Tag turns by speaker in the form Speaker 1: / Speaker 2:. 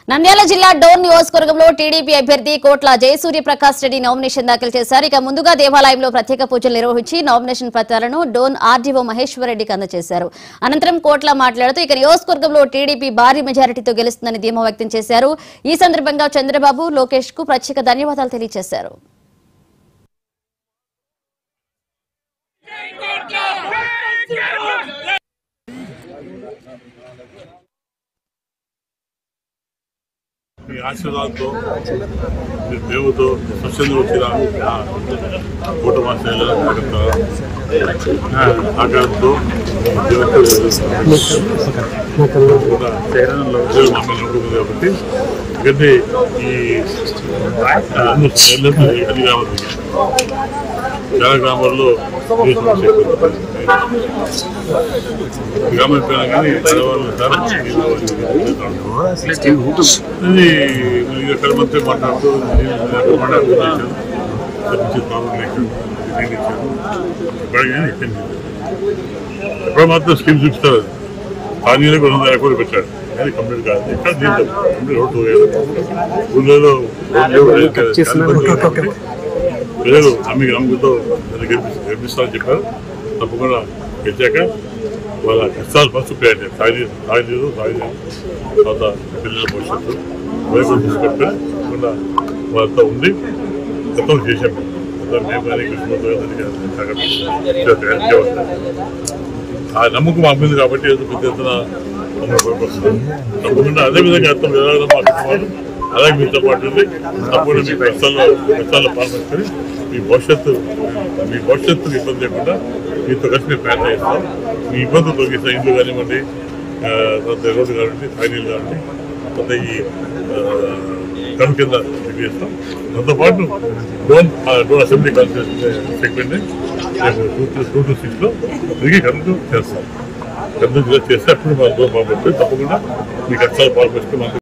Speaker 1: నంద్యాల జిల్లా డోన్ నియోజకవర్గంలో టీడీపీ అభ్యర్థి కోట్ల జయసూర్య ప్రకాష్ రెడ్డి నామినేషన్ దాఖలు చేశారు. ఇక ముందుగా దేవాలయంలో ప్రత్యేక పూజలు నిర్వహించి నామినేషన్ పత్రాలను డోన్ ఆర్డీఓ మహేశ్వర్ రెడ్డికి అందజేశారు. అనంతరం కోట్ల మాట్లాడుతూ ఇక నియోజకవర్గంలో టీడీపీ భారీ మెజారిటీతో గెలుస్తుందని ధీమా వ్యక్తం చేశారు. ఈ సందర్భంగా చంద్రబాబు, లోకేష్ కు ప్రత్యేక ధన్యవాదాలు తెలియజేశారు.
Speaker 2: మీ ఆశీర్వాదంతో మీ దేవుతో స్వచ్ఛంగా వచ్చిన కూటమి ఆకారంతో కాబట్టి ఎందుకంటే ఈ చాలా గ్రామాల్లో గ్రామం అయిపోయినా కానీ ఎక్కడ మంత్రి మాట్లాడుతూ ఎప్పుడు మాత్రం స్కీమ్స్ ఇస్తారు. స్థానికంగా 200 కోట్లు పెట్టాడు కానీ కంప్లీట్ కాదు. ఎక్కడ కంప్లీట్ రోడ్డు ఊళ్ళో ప్రజలు నమ్మకంతో గెలిపిస్తారని చెప్పారు. తప్పకుండా గెలిచాక వాళ్ళ కష్టాలు ఫస్ట్ ప్రయాణం సాగలేదు తర్వాత పిల్లల భవిష్యత్తు వైపు తీసుకుంటే తప్పకుండా వాళ్ళతో ఉంది. గతం చేసాము మేము కానీ ఆ నమ్మకం మా మీద కాబట్టి ఏదో పెద్ద ఎత్తున వస్తుంది. తప్పకుండా అదేవిధంగా అర్థం మాట్లాడుతున్నారు. అలాగే మీతో పాటు ఉంది. తప్పకుండా మీ కష్టాల్లో పాల్పంచుకొని మీ భవిష్యత్తుకు ఇబ్బంది లేకుండా మీతో కలిసి మేము ప్రయత్నం చేస్తాం. మీ ఇబ్బందులు తొలగిస్తాం. ఇల్లు కానివ్వండి, తర్వాత రోడ్డు కానివ్వండి, ఫైనల్ కానివ్వండి, తర్వాత ఈ కను కింద చేస్తాం. దాంతోపాటు డోన్ అసెంబ్లీ కాన్స్టిట్యూషన్ సెగ్మెంట్ని 226లో తిరిగి కరెంటు చేస్తాం. కరెంటు చేస్తే అప్పుడు మా డోన్ బాగుంటుంది. తప్పకుండా మీ కష్టాలు పాల్పంచుకొని